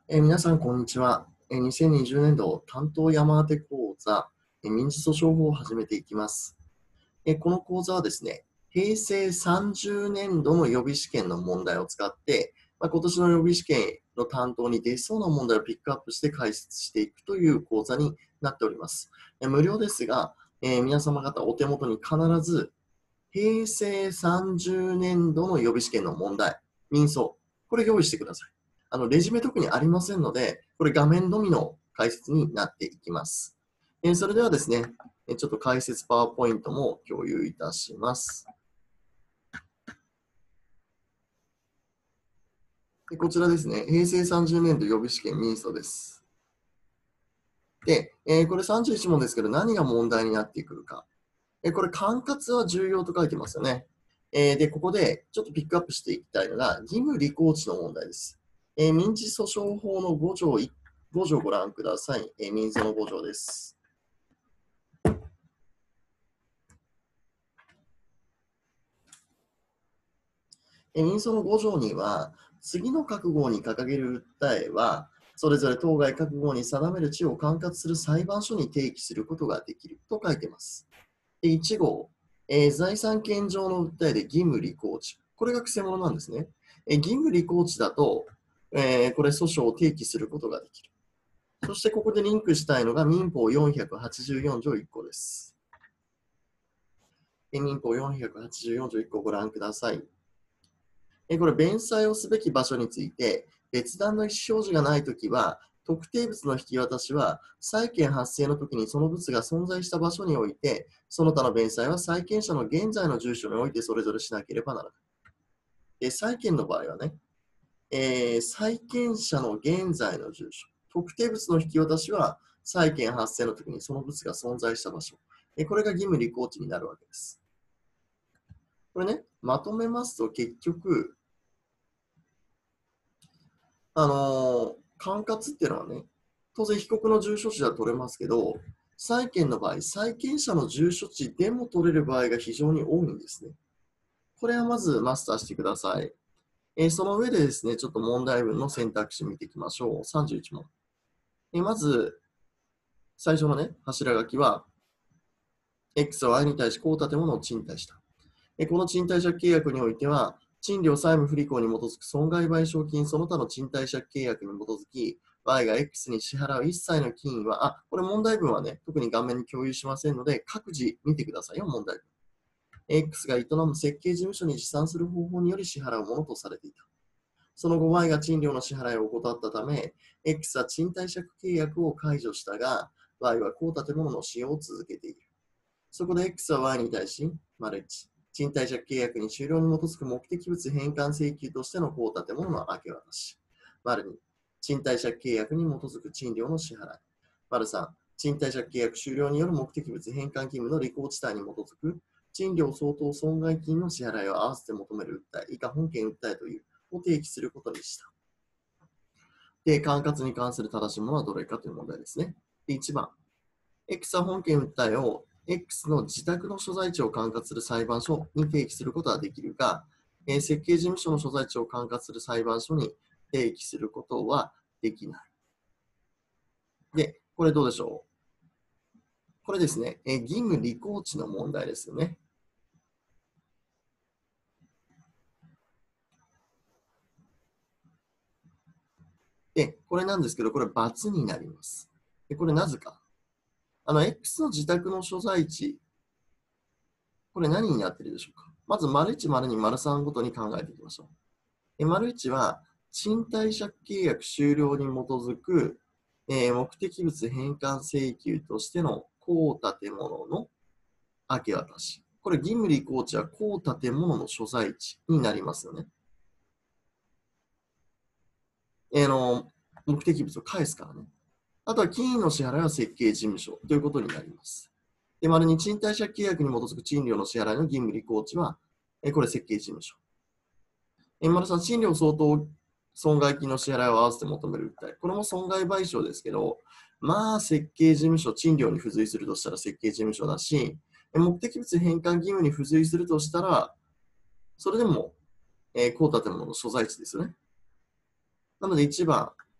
皆さん、こんにちは。2020年度担当山当て講座、民事訴訟法を始めていきます。この講座はですね、平成30年度の予備試験の問題を使って、今年の予備試験の担当に出そうな問題をピックアップして解説していくという講座になっております。無料ですが、皆様方お手元に必ず平成30年度の予備試験の問題、民訴、これ用意してください。レジュメ特にありませんので、これ画面のみの解説になっていきます。それではですね、ちょっと解説パワーポイントも共有いたします。こちらですね、平成30年度予備試験民訴です。で、これ31問ですけど、何が問題になってくるか。これ、管轄は重要と書いてますよね。で、ここでちょっとピックアップしていきたいのが、義務履行地の問題です。民事訴訟法の5条5条をご覧ください。民訴の5条です。民訴の5条には、次の各号に掲げる訴えは、それぞれ当該各号に定める地を管轄する裁判所に提起することができると書いています。で1号、財産権上の訴えで義務履行地。これがくせ者なんですね。義務履行地だと、これ訴訟を提起することができる。そしてここでリンクしたいのが民法484条1項です。民法484条1項をご覧ください。これ、弁済をすべき場所について、別段の意思表示がないときは、特定物の引き渡しは、債権発生のときにその物が存在した場所において、その他の弁済は債権者の現在の住所においてそれぞれしなければならない。債権の場合はね、債権者の現在の住所、特定物の引き渡しは、債権発生のときにその物が存在した場所。これが義務履行地になるわけです。これね、まとめますと結局、管轄っていうのはね、当然被告の住所地は取れますけど、債権の場合、債権者の住所地でも取れる場合が非常に多いんですね。これはまずマスターしてください。その上でですね、ちょっと問題文の選択肢見ていきましょう。31問。まず、最初のね、柱書きは、X は Y に対し、こう建物を賃貸した。この賃貸借契約においては、賃料債務不履行に基づく損害賠償金その他の賃貸借契約に基づき、Y が X に支払う一切の金位は、これ問題文はね、特に画面に共有しませんので、各自見てくださいよ、問題文。X が営む設計事務所に持参する方法により支払うものとされていた。その後、Y が賃料の支払いを怠ったため、X は賃貸借契約を解除したが、Y は高建物の使用を続けている。そこで X は Y に対し、丸1、賃貸借契約に終了に基づく目的物返還請求としての高建物の明け渡し。丸2、賃貸借契約に基づく賃料の支払い。丸3、賃貸借契約終了による目的物返還義務の履行地帯に基づく賃料相当損害金の支払いを合わせて求める訴え、以下本件訴えというを提起することにした。で、管轄に関する正しいものはどれかという問題ですね。で、1番、X は本件訴えを X の自宅の所在地を管轄する裁判所に提起することはできるが、設計事務所の所在地を管轄する裁判所に提起することはできない。で、これどうでしょう。これですね、義務履行地の問題ですよね。で、これなんですけど、これ×になります。で、これなぜか。X の自宅の所在地、これ何になっているでしょうか。まず、丸1、丸2、丸3ごとに考えていきましょう。丸1は、賃貸借契約終了に基づく、目的物返還請求としての公建物の明け渡し。これ、義務履行地は公建物の所在地になりますよね。目的物を返すからね。あとは金の支払いは設計事務所ということになります。で、丸に賃貸借契約に基づく賃料の支払いの義務履行地は、これ設計事務所。丸3、賃料相当損害金の支払いを合わせて求める訴え。これも損害賠償ですけど、まあ、設計事務所、賃料に付随するとしたら設計事務所だし、目的物返還義務に付随するとしたら、それでも、公建物の所在地ですよね。なので1番、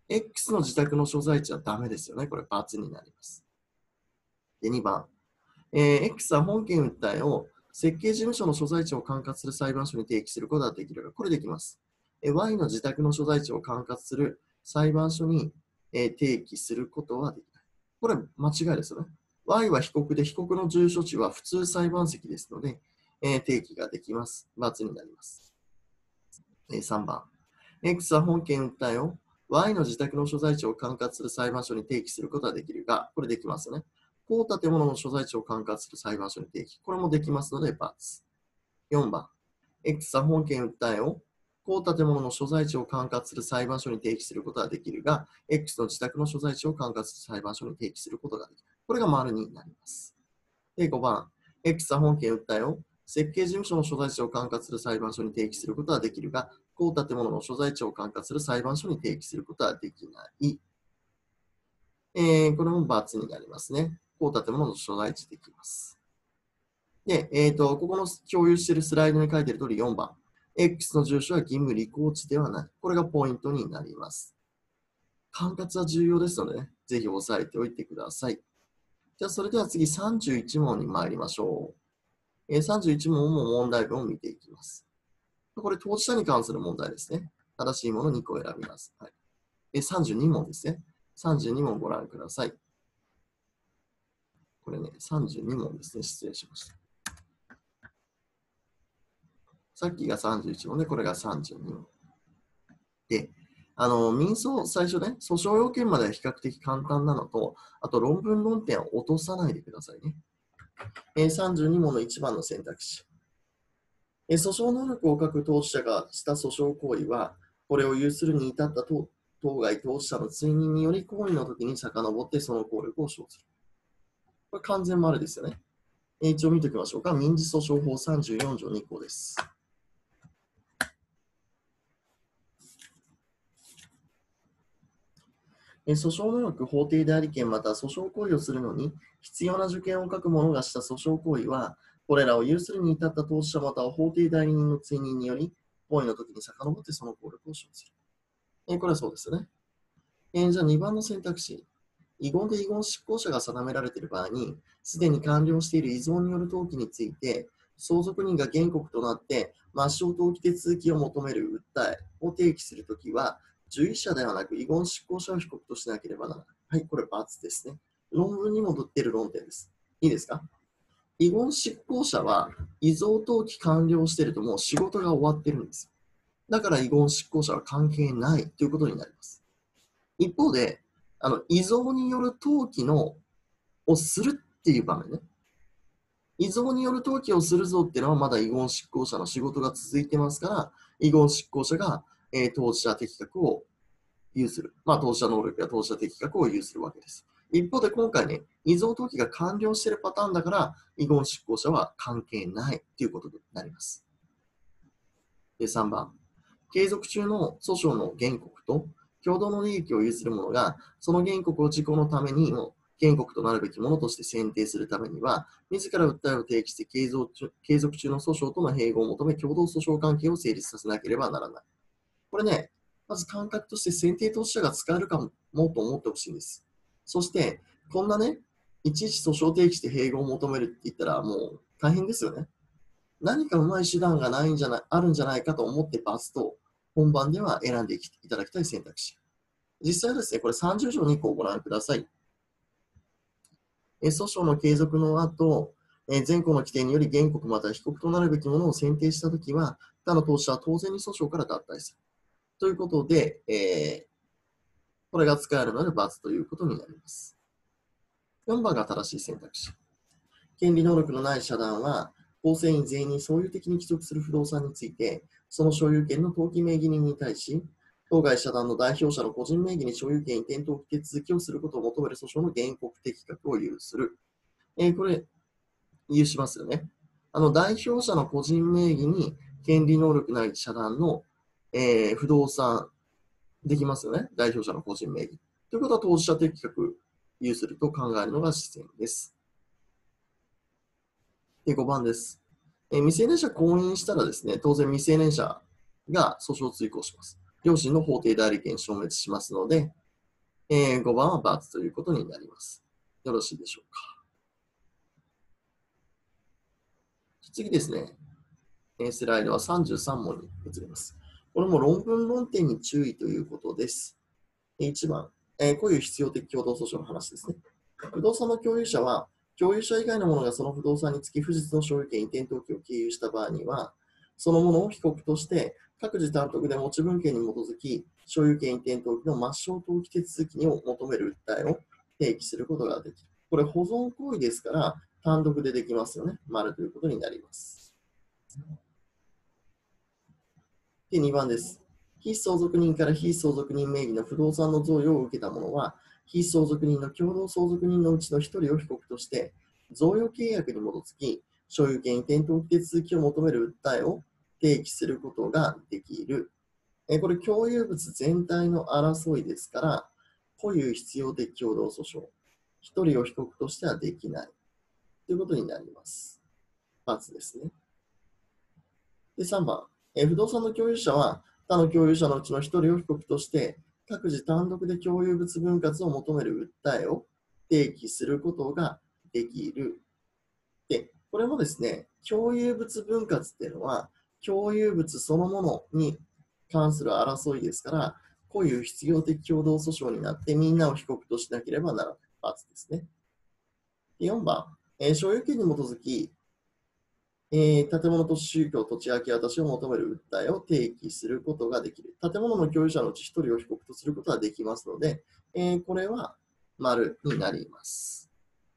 X の自宅の所在地はダメですよね。これ、×になります。で、2番。X は本件訴えを設計事務所の所在地を管轄する裁判所に提起することができるが、これできます。Y の自宅の所在地を管轄する裁判所に提起することはできない。これ、間違いですよね。Y は被告で、被告の住所地は普通裁判席ですので、提起ができます。×になります。3番。X は本件訴えを Y の自宅の所在地を管轄する裁判所に提起することはできるが、これできますよね。公建物の所在地を管轄する裁判所に提起。これもできますので、×。4番。X は本件訴えを公建物の所在地を管轄する裁判所に提起することはできるが、X の自宅の所在地を管轄する裁判所に提起することができる。これが丸2になります。で、5番。X は本件訴えを設計事務所の所在地を管轄する裁判所に提起することはできるが、公建物の所在地を管轄する裁判所に提起することはできない。これも×になりますね。公建物の所在地できます。で、ここの共有しているスライドに書いている通り4番。X の住所は義務履行地ではない。これがポイントになります。管轄は重要ですのでね、ぜひ押さえておいてください。じゃあ、それでは次31問に参りましょう。31問も問題文を見ていきます。これ、当事者に関する問題ですね。正しいもの2個選びます。はい、32問ですね。32問ご覧ください。これね、32問ですね。失礼しました。さっきが31問で、これが32問。で、民訴、最初ね、訴訟要件までは比較的簡単なのと、あと論文論点を落とさないでくださいね。32問の1番の選択肢。訴訟能力を欠く当事者がした訴訟行為は、これを有するに至った当該当事者の追認により行為の時に遡ってその効力を生ずる。これ完全丸ですよね。一応見ておきましょうか。民事訴訟法34条2項です。訴訟能力法定代理権また訴訟行為をするのに必要な受験を書く者がした訴訟行為は、これらを有するに至った当事者または法定代理人の追認により、行為の時に遡ってその効力を生ずる。これはそうですよね。じゃあ2番の選択肢。遺言で遺言執行者が定められている場合に、すでに完了している遺贈による登記について、相続人が原告となって抹消登記手続きを求める訴えを提起するときは、受益者ではなく遺言執行者を被告としなければならない。はい、これ×ですね。論文にも出る論点です。いいですか？遺言執行者は遺贈登記完了しているともう仕事が終わってるんです。だから遺言執行者は関係ないということになります。一方で、遺贈による登記をするっていう場面ね。遺贈による登記をするぞっていうのはまだ遺言執行者の仕事が続いてますから、遺言執行者が、当事者適格を有する。当事者能力や当事者適格を有するわけです。一方で今回ね、遺贈登記が完了しているパターンだから、遺言執行者は関係ないということになります。で、3番。継続中の訴訟の原告と共同の利益を有する者が、その原告を事故のためにも原告となるべきものとして選定するためには、自ら訴えを提起して継続中の訴訟との併合を求め、共同訴訟関係を成立させなければならない。これね、まず感覚として選定当事者が使えるかもと思ってほしいんです。そして、こんなね、いちいち訴訟提起して併合を求めるって言ったらもう大変ですよね。何かうまい手段があるんじゃないかと思って×と本番では選んでいただきたい選択肢。実際はですね、これ30条2項をご覧ください。訴訟の継続の後、前項の規定により原告または被告となるべきものを選定したときは、他の当事者は当然に訴訟から脱退する。ということで、これが使えるので×ということになります。4番が正しい選択肢。権利能力のない社団は、構成員全員に所有的に帰属する不動産について、その所有権の登記名義人に対し、当該社団の代表者の個人名義に所有権移転登記手続きをすることを求める訴訟の原告適格を有する。これ、有しますよね。代表者の個人名義に権利能力ない社団の、不動産できますよね。代表者の個人名義。ということは当事者適格有すると考えるのが自然です。で、5番です。未成年者婚姻したらですね、当然未成年者が訴訟を追行します。両親の法定代理権消滅しますので、 5番は×ということになります。よろしいでしょうか。次ですね。スライドは33問に移ります。これも論文論点に注意ということです。1番、こういう必要的共同訴訟の話ですね。不動産の共有者は、共有者以外の者がその不動産につき不実の所有権移転登記を経由した場合には、そのものを被告として各自単独で持ち分権に基づき、所有権移転登記の抹消登記手続きを求める訴えを提起することができる。これ保存行為ですから、単独でできますよね。丸ということになります。で、2番です。非相続人から非相続人名義の不動産の贈与を受けた者は、非相続人の共同相続人のうちの1人を被告として、贈与契約に基づき、所有権移転登記手続きを求める訴えを提起することができる。これ、共有物全体の争いですから、固有必要的共同訴訟、1人を被告としてはできないということになります。×ですね。で、3番、不動産の共有者は、他の共有者のうちの1人を被告として、各自単独で共有物分割を求める訴えを提起することができる。で、これもですね、共有物分割っていうのは、共有物そのものに関する争いですから、固有必要的共同訴訟になって、みんなを被告としなければならない。×ですね。で4番、所有権に基づき、建物と宗教土地明け渡しを求める訴えを提起することができる。建物の共有者のうち1人を被告とすることはできますので、これは丸になります。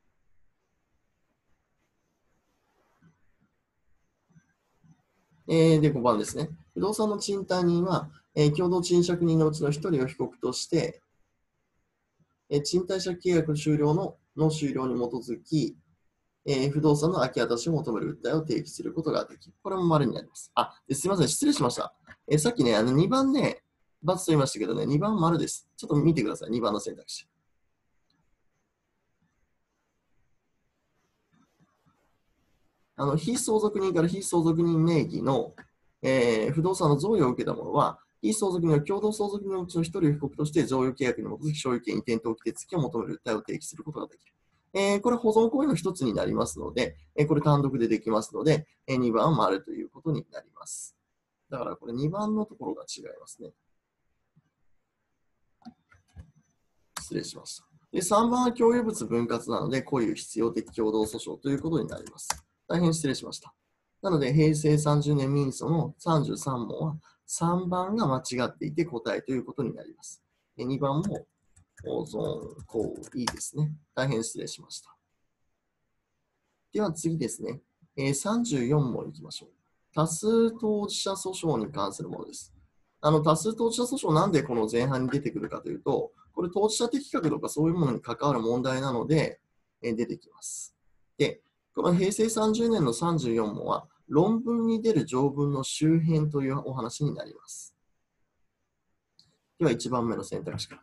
で、5番ですね。不動産の賃貸人は、共同賃借人のうちの1人を被告として、賃貸借契約終了の終了に基づき、不動産の明け渡しを求める訴えを提起することができる。これも丸になります。すみません、失礼しました。さっきね、2番ね、×と言いましたけどね、2番丸です。ちょっと見てください、2番の選択肢。非相続人から非相続人名義の、不動産の贈与を受けた者は、非相続人の共同相続人のうちの1人を被告として贈与契約に基づき所有権移転登記手続きを求める訴えを提起することができる。これ保存行為の一つになりますので、これ単独でできますので、2番は丸ということになります。だからこれ2番のところが違いますね。失礼しました。で3番は共有物分割なので、固有必要的共同訴訟ということになります。大変失礼しました。なので、平成30年民訴の33問は3番が間違っていて答えということになります。2番も保存行為ですね。大変失礼しました。では次ですね。34問いきましょう。多数当事者訴訟に関するものです。多数当事者訴訟なんでこの前半に出てくるかというと、これ当事者的確とかそういうものに関わる問題なので、出てきます。で、この平成30年の34問は、論文に出る条文の周辺というお話になります。では1番目の選択肢から。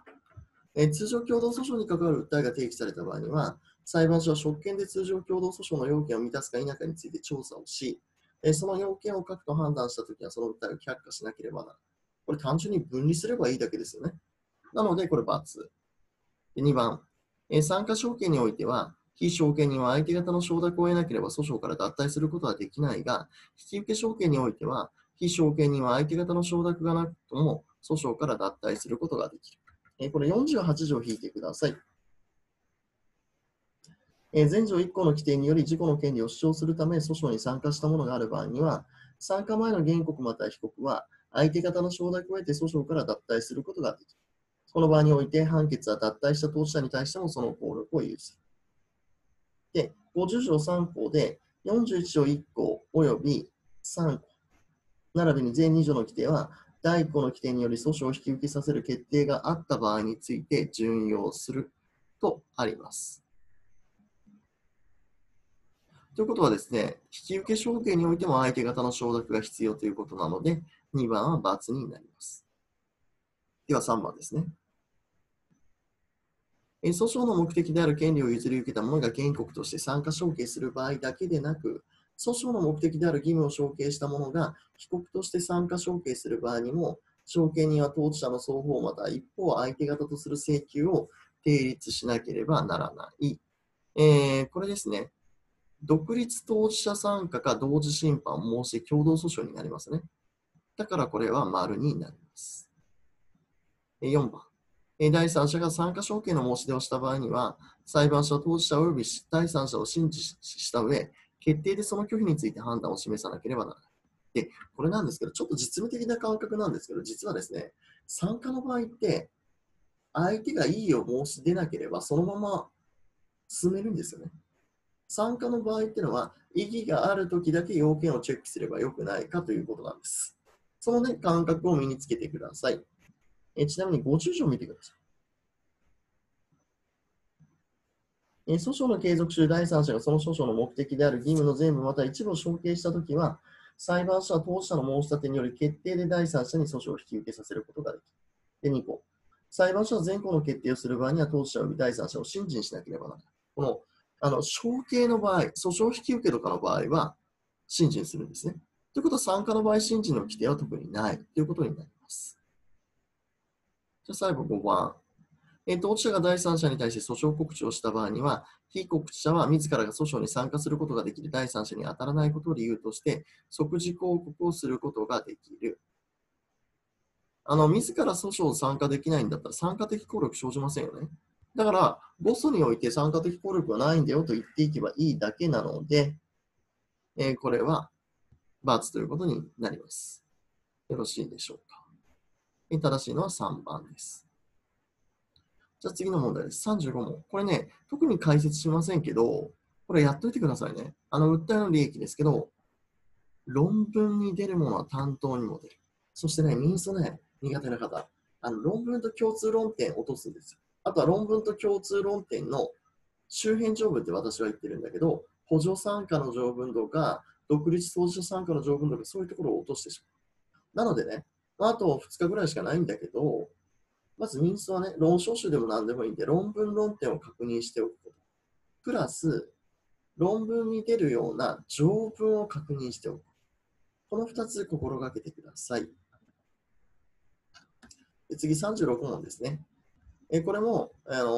通常共同訴訟に関わる訴えが提起された場合には、裁判所は職権で通常共同訴訟の要件を満たすか否かについて調査をし、その要件を書くと判断したときは、その訴えを却下しなければならない。これ単純に分離すればいいだけですよね。なので、これ×。2番、参加証券においては、非証券人は相手方の承諾を得なければ訴訟から脱退することはできないが、引受証券においては、非証券人は相手方の承諾がなくとも訴訟から脱退することができる。これ48条引いてください。前条1項の規定により自己の権利を主張するため訴訟に参加したものがある場合には、参加前の原告または被告は相手方の承諾を得て訴訟から脱退することができる。この場合において判決は脱退した当事者に対してもその効力を有する。で、50条3項で41条1項及び3項、並びに前2条の規定は、第1項の規定により訴訟を引き受けさせる決定があった場合について準用するとあります。ということはですね、引受証券においても相手方の承諾が必要ということなので、2番は×になります。では3番ですね。訴訟の目的である権利を譲り受けた者が原告として参加承継する場合だけでなく、訴訟の目的である義務を承継した者が被告として参加承継する場合にも、 証券人は当事者の双方または一方を相手方とする請求を成立しなければならない。これですね。独立当事者参加か同時審判を申し共同訴訟になりますね。だからこれは丸になります。4番。第三者が参加証券の申し出をした場合には、裁判所は当事者及び第三者を審理した上、決定でその拒否について判断を示さなければならない。で、これなんですけど、ちょっと実務的な感覚なんですけど、実はですね、参加の場合って、相手が異議を申し出なければ、そのまま進めるんですよね。参加の場合っていうのは、異議があるときだけ要件をチェックすればよくないかということなんです。そのね、感覚を身につけてください。ちなみに50条を見てください。訴訟の継続中、第三者がその訴訟の目的である義務の全部また一部を承継したときは、裁判所は当事者の申し立てにより決定で第三者に訴訟を引き受けさせることができる。で、2項。裁判所は全項の決定をする場合には、当事者及び第三者を信心しなければならない。この承継の場合、訴訟引き受けとかの場合は、信心するんですね。ということは、参加の場合、信心の規定は特にないということになります。じゃあ、最後5番。当事者が第三者に対して訴訟告知をした場合には、被告知者は自らが訴訟に参加することができる第三者に当たらないことを理由として、即時抗告をすることができる。自ら訴訟を参加できないんだったら参加的効力生じませんよね。だから、ボスにおいて参加的効力はないんだよと言っていけばいいだけなので、これは×ということになります。よろしいでしょうか。正しいのは3番です。じゃあ次の問題です。35問。これね、特に解説しませんけど、これやっといてくださいね。訴えの利益ですけど、論文に出るものは担当にも出る。そしてね、民訴ね、苦手な方、論文と共通論点を落とすんですよ。あとは論文と共通論点の周辺条文って私は言ってるんだけど、補助参加の条文とか、独立当事者参加の条文とか、そういうところを落としてしまう。なのでね、あと2日ぐらいしかないんだけど、まず民訴はね、論書集でも何でもいいんで、論文論点を確認しておくこと。プラス、論文に出るような条文を確認しておく。この2つ心がけてください。で次、36問ですね。これも、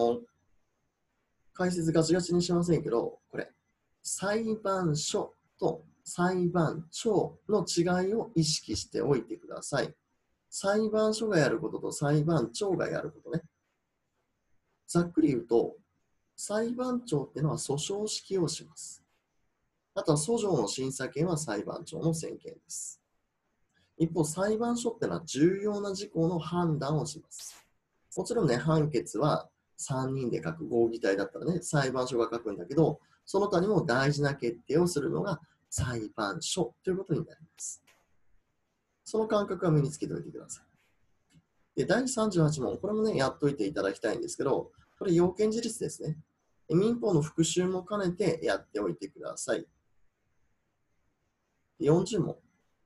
解説ガチガチにしませんけど、これ、裁判所と裁判長の違いを意識しておいてください。裁判所がやることと裁判長がやることね。ざっくり言うと、裁判長っていうのは訴訟指揮をします。あとは訴状の審査権は裁判長の専権です。一方、裁判所っていうのは重要な事項の判断をします。もちろんね、判決は3人で書く合議体だったらね、裁判所が書くんだけど、その他にも大事な決定をするのが裁判所ということになります。その感覚は身につけておいてください。で、第38問、これもね、やっといていただきたいんですけど、これ要件事実ですね。民法の復習も兼ねてやっておいてください。40問。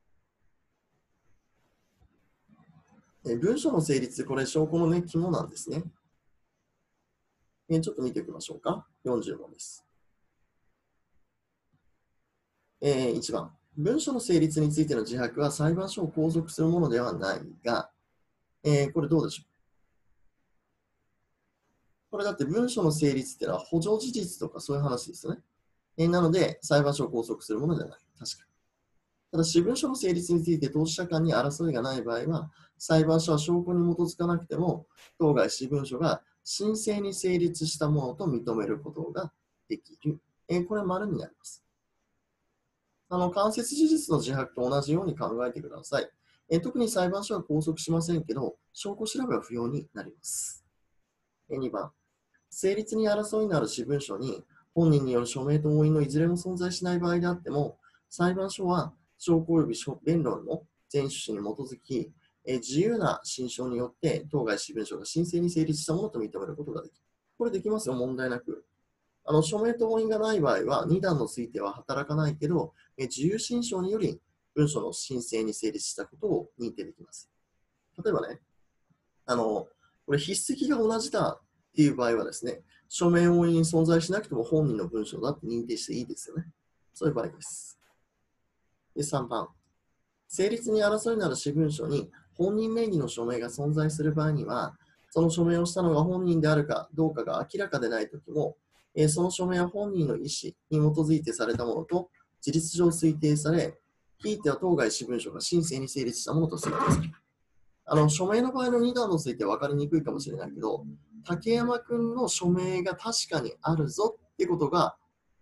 文書の成立、これ証拠のね、肝なんですね。ちょっと見ていきましょうか。40問です。1番。文書の成立についての自白は裁判所を拘束するものではないが、これどうでしょう。これだって文書の成立っていうのは補助事実とかそういう話ですよね。なので、裁判所を拘束するものではない。確かに。ただし、文書の成立について当事者間に争いがない場合は、裁判所は証拠に基づかなくても、当該私文書が申請に成立したものと認めることができる。これは丸になります。間接事実の自白と同じように考えてください。特に裁判所は拘束しませんけど、証拠調べは不要になります。2番、成立に争いのある私文書に本人による署名と押印のいずれも存在しない場合であっても、裁判所は証拠及び弁論の全趣旨に基づき、自由な心証によって当該私文書が申請に成立したものと認めることができる。これできますよ、問題なく。署名と押印がない場合は、2段の推定は働かないけど、自由心証により文書の申請に成立したことを認定できます。例えばね、これ筆跡が同じだっていう場合はですね、署名押印存在しなくても本人の文章だって認定していいですよね。そういう場合です。で、3番。成立に争いのある私文書に本人名義の署名が存在する場合には、その署名をしたのが本人であるかどうかが明らかでないときも、その署名は本人の意思に基づいてされたものと事実上推定され、ひいては当該私文書が申請に成立したものと推定される。署名の場合の2段の推定は分かりにくいかもしれないけど、竹山くんの署名が確かにあるぞってことが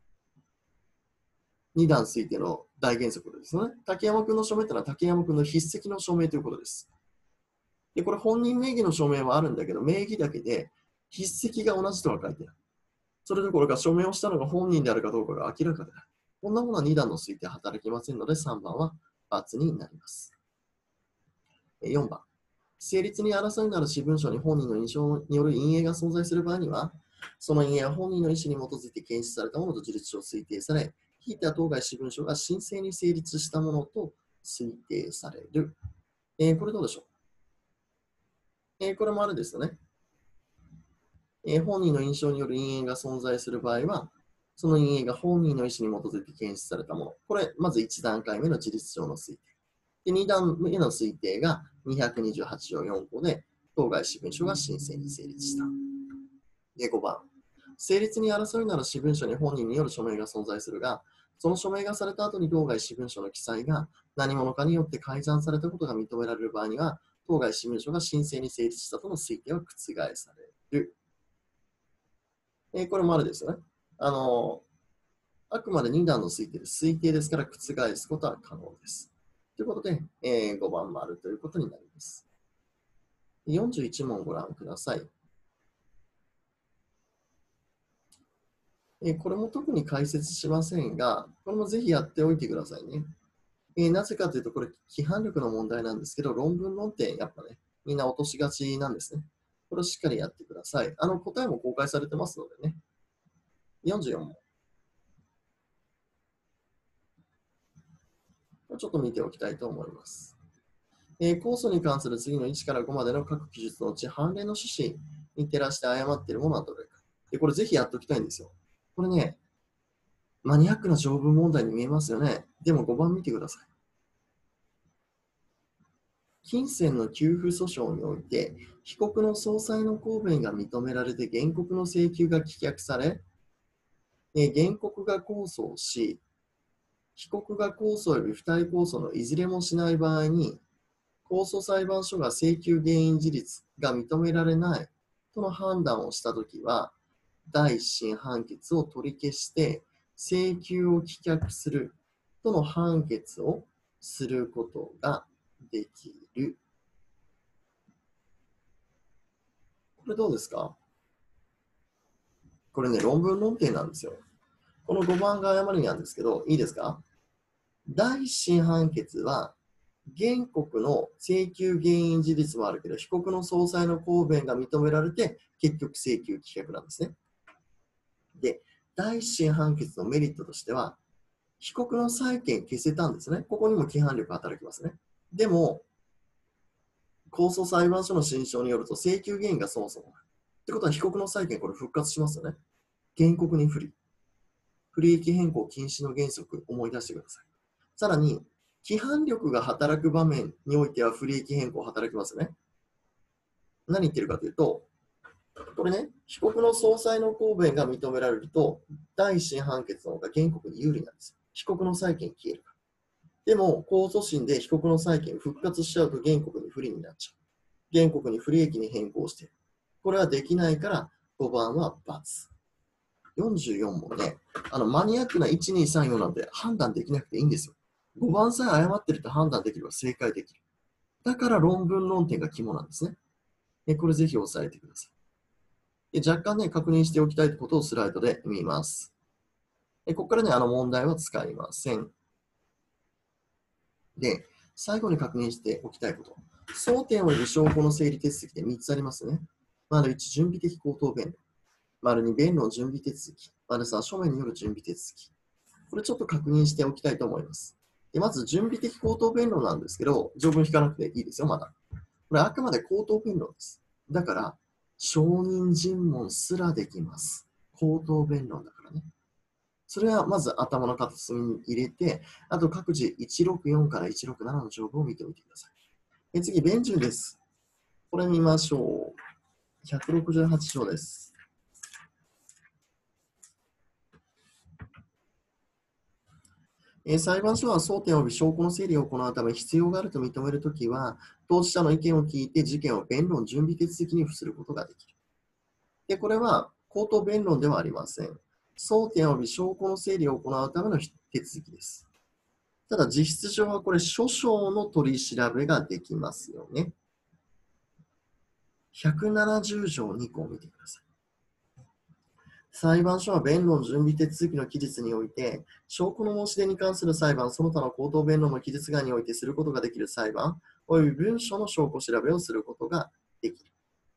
2段推定の大原則ですね。竹山くんの署名というのは竹山くんの筆跡の署名ということです。で、これ本人名義の署名はあるんだけど、名義だけで筆跡が同じとは書いてない。それどころか署名をしたのが本人であるかどうかが明らかでない。こんなものは2段の推定は働きませんので、3番は×になります。4番。成立に争いのある私文書に本人の印象による陰影が存在する場合には、その陰影は本人の意思に基づいて検出されたものと事実上推定され、ひいては当該私文書が申請に成立したものと推定される。これどうでしょう、これもあれですよね。本人の印象による陰影が存在する場合は、その陰影が本人の意思に基づいて検出されたもの。これ、まず1段階目の事実上の推定。で、2段目の推定が228条4項で、当該私文書が申請に成立した。で、5番。成立に争いなら私文書に本人による署名が存在するが、その署名がされた後に当該私文書の記載が何者かによって改ざんされたことが認められる場合には、当該私文書が申請に成立したとの推定は覆される。これもあれですよね。あくまで2段の推定です。推定ですから覆すことは可能です。ということで、5番丸ということになります。41問ご覧ください。これも特に解説しませんが、これもぜひやっておいてくださいね。なぜかというと、これ、規範力の問題なんですけど、論文論点、やっぱね、みんな落としがちなんですね。これをしっかりやってください。答えも公開されてますのでね。44問。ちょっと見ておきたいと思います。酵素に関する次の1から5までの各記述のうち、判例の趣旨に照らして誤っているものはどれか。これぜひやっておきたいんですよ。これね、マニアックな条文問題に見えますよね。でも5番見てください。金銭の給付訴訟において、被告の総裁の抗弁が認められて原告の請求が棄却され、原告が控訴をし、被告が控訴及び不対控訴のいずれもしない場合に、控訴裁判所が請求原因事実が認められないとの判断をしたときは、第一審判決を取り消して請求を棄却するとの判決をすることができる。これどうですか？これね、論文論点なんですよ。この5番が誤りなんですけど、いいですか？第一審判決は、原告の請求原因事実もあるけど、被告の総裁の抗弁が認められて、結局請求棄却なんですね。で、第一審判決のメリットとしては、被告の債権消せたんですね。ここにも規範力働きますね。でも、控訴裁判所の審証によると請求原因がそもそもない。ってことは被告の債権これ復活しますよね。原告に不利。不利益変更禁止の原則思い出してください。さらに、規範力が働く場面においては不利益変更働きますよね。何言ってるかというと、これね、被告の総裁の抗弁が認められると、第一審判決の方が原告に有利なんですよ。被告の債権消えるから。でも、控訴審で被告の債権復活しちゃうと原告に不利になっちゃう。原告に不利益に変更している。これはできないから5番は×。44問ね、マニアックな1、2、3、4なんて判断できなくていいんですよ。5番さえ誤ってると判断できれば正解できる。だから論文論点が肝なんですね。これぜひ押さえてください。若干ね、確認しておきたいことをスライドで見ます。ここからね、問題は使いません。で、最後に確認しておきたいこと。争点をいる証拠の整理手続きで3つありますね。丸1、準備的口頭弁論。丸2、弁論準備手続き。丸3、書面による準備手続き。これちょっと確認しておきたいと思います。でまず、準備的口頭弁論なんですけど、条文引かなくていいですよ、まだ。これあくまで口頭弁論です。だから、証人尋問すらできます。口頭弁論だからね。それはまず頭の片隅に入れて、あと各自164から167の条文を見ておいてください。 次、弁順です。これ見ましょう。168条です。裁判所は争点及び証拠の整理を行うため必要があると認めるときは、当事者の意見を聞いて事件を弁論準備手続きに付することができる。で、これは口頭弁論ではありません。争点及び証拠の整理を行うための手続きです。ただ、実質上はこれ、訴訟の取り調べができますよね。170条2項を見てください。裁判所は弁論準備手続きの期日において、証拠の申し出に関する裁判、その他の口頭弁論の期日外においてすることができる裁判、および文書の証拠調べをすることができる。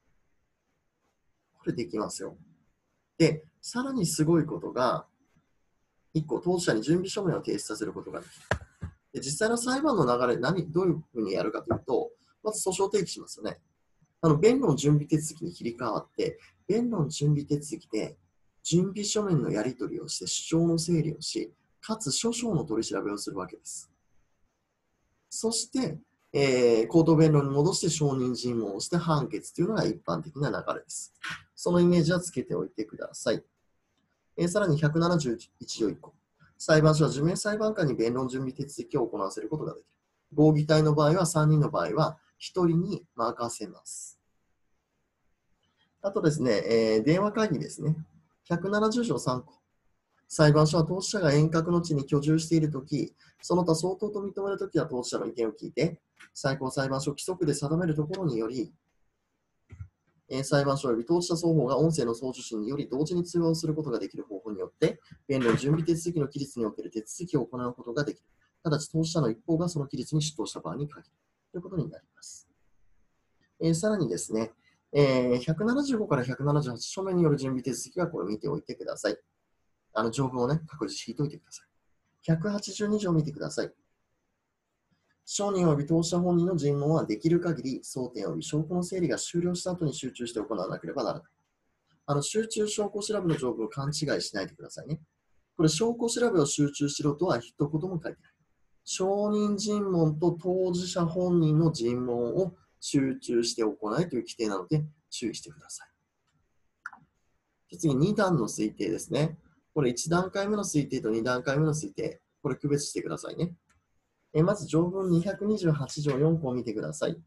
これできますよ。で、さらにすごいことが、1個、当事者に準備書面を提出させることができる。で、実際の裁判の流れ、どういうふうにやるかというと、まず訴訟提起しますよね。弁論準備手続きに切り替わって、弁論準備手続きで準備書面のやり取りをして主張の整理をし、かつ訴訟の取り調べをするわけです。そして、口頭弁論に戻して証人尋問をして判決というのが一般的な流れです。そのイメージはつけておいてください。さらに171条1項。裁判所は受命裁判官に弁論準備手続きを行わせることができる。合議体の場合は3人の場合は1人に任せます。あとですね、電話会議ですね。170条3項。裁判所は当事者が遠隔の地に居住しているとき、その他相当と認めるときは当事者の意見を聞いて、最高裁判所規則で定めるところにより、裁判所及び当事者双方が音声の送受信により同時に通話をすることができる方法によって、弁論準備手続きの期日における手続きを行うことができる。ただし当事者の一方がその期日に出頭した場合に限るということになります。さらにですね、175から178書面による準備手続きはこれ見ておいてください。条文をね、各自引いておいてください。182条を見てください。証人及び当事者本人の尋問はできる限り争点及び証拠の整理が終了した後に集中して行わなければならない。集中証拠調べの条文を勘違いしないでくださいね。これ、証拠調べを集中しろとは一言も書いてない。証人尋問と当事者本人の尋問を集中して行いという規定なので注意してください。次、2段の推定ですね。これ1段階目の推定と2段階目の推定。これ区別してくださいね。まず条文228条4項を見てください。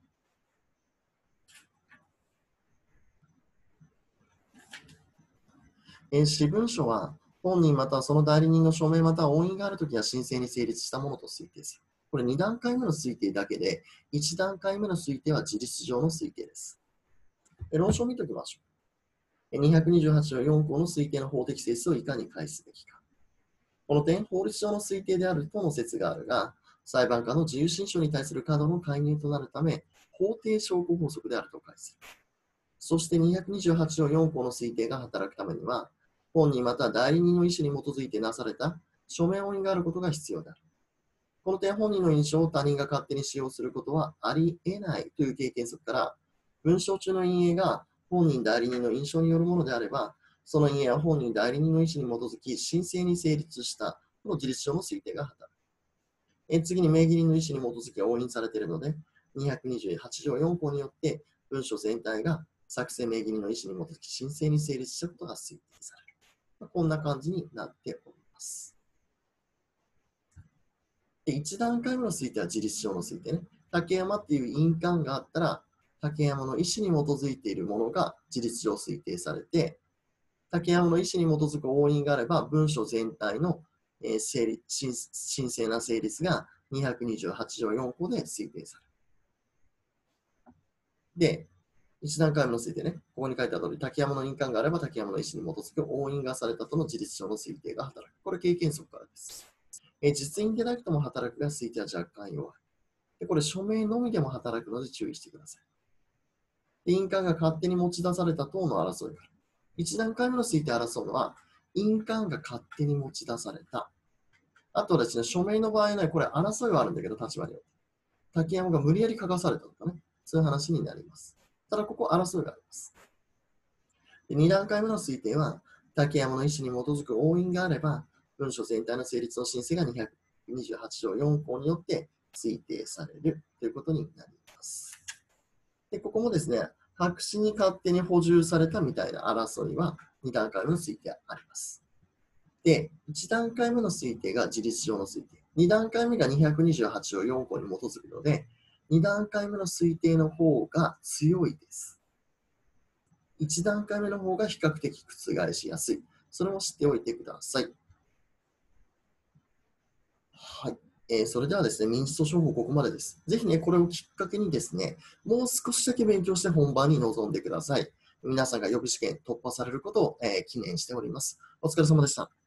私文書は本人またはその代理人の署名または押印があるときは申請に成立したものと推定する。これ2段階目の推定だけで、1段階目の推定は事実上の推定です。論書を見ておきましょう。228条4項の推定の法的性質をいかに解すべきか。この点、法律上の推定であるとの説があるが、裁判官の自由心証に対する過度の介入となるため、法定証拠法則であると解する。そして228条4項の推定が働くためには、本人または代理人の意思に基づいてなされた書面押印があることが必要である。この点、本人の印象を他人が勝手に使用することはあり得ないという経験則から、文章中の印影が本人代理人の印象によるものであれば、その印影は本人代理人の意思に基づき、申請に成立したこの事実上の推定が働く。次に名義人の意思に基づき押印されているので、228条4項によって文書全体が作成名義人の意思に基づき申請に成立したことが推定される。こんな感じになっております。で、1段階目の推定は事実上の推定ね。竹山っていう印鑑があったら、竹山の意思に基づいているものが事実上推定されて、竹山の意思に基づく押印があれば、文書全体の神聖な成立が228条4項で推定される。で、1段階目の推定ね、ここに書いてある通り、竹山の印鑑があれば、竹山の意思に基づく押印がされたとの事実上の推定が働く。これ経験則からです。実印でなくても働くが推定は若干弱い。で、これ署名のみでも働くので注意してください。で、印鑑が勝手に持ち出された等の争いから。1段階目の推定を争うのは、印鑑が勝手に持ち出された。あとですね、署名の場合ね、これ争いはあるんだけど、立場によって。竹山が無理やり書かされたとかね、そういう話になります。ただ、ここ争いがあります。で、2段階目の推定は、竹山の意思に基づく押印があれば、文書全体の成立の申請が228条4項によって推定されるということになります。 。で、ここもですね、白紙に勝手に補充されたみたいな争いは2段階目の推定あります。で、1段階目の推定が事実上の推定。2段階目が228条4項に基づくので、2段階目の推定の方が強いです。1段階目の方が比較的覆しやすい。それも知っておいてください。はい。それではですね、民事訴訟法ここまでです。ぜひね、これをきっかけにですね、もう少しだけ勉強して本番に臨んでください。皆さんが予備試験突破されることを、記念しております。お疲れ様でした。